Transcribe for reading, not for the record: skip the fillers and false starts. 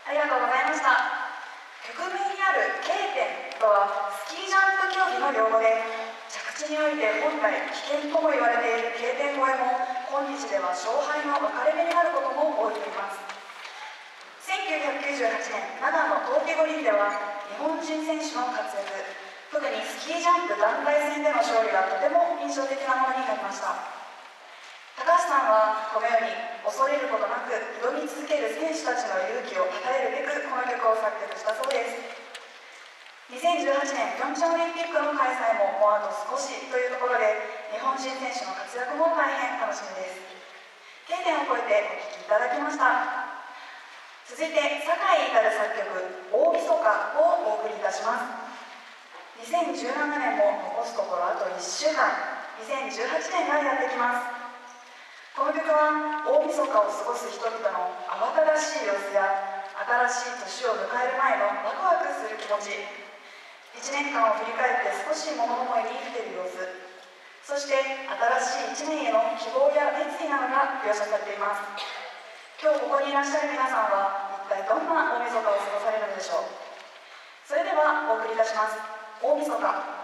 ありがとうございました。曲名にある K 点とはスキージャンプ競技の用語で、着地において本来危険とも言われている K 点越えも今日では勝敗の分かれ目になることも多いといいます。1998年長野冬季五輪では日本人選手の活躍、特にスキージャンプ団体戦での勝利がとても印象的なものになりました。高橋さんはこのように恐れることなく挑み続ける選手たちの勇気をたたえるべくこの曲を作曲したそうです。2018年ピョンチャンオリンピックの開催ももうあと少しというところで、日本人選手の活躍も大変楽しみです。K点を超えてお聴きいただきました。続いて酒井至作曲「大晦日」をお送りいたします。2017年も残すところあと1週間、2018年がやってきます。この曲は大晦日を過ごす人々の慌ただしい様子や新しい年を迎える前のワクワクする気持ち、1年間を振り返って少し物思いにふける様子、そして新しい1年への希望や熱意などが描写されています。今日ここにいらっしゃる皆さんは一体どんな大晦日を過ごされるのでしょう。それではお送りいたします。大晦日。